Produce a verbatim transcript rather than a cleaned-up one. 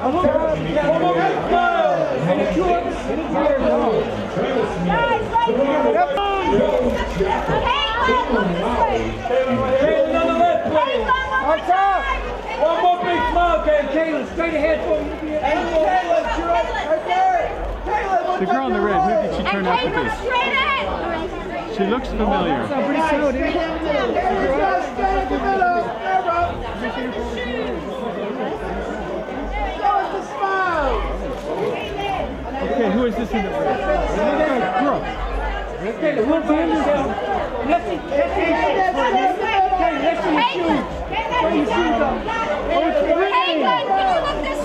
One more big smile. And the two others. Guys, right here. Kailyn on the left, please. On top. One more big smile, Kailyn. Straight ahead for me. Hey, Kailyn, you're right, right there. Kailyn, The girl in the red, who did she turn out to be? Straight ahead. She looks familiar. That's pretty slow, dude. Stay in the middle. There, bro. Show us the smile. Okay, who is this in the red? Girl. Kailyn, one behind yourself. Lefty, lefty, lefty, lefty, shoes. Put your shoes on. Oh, it's Kailyn, can you look this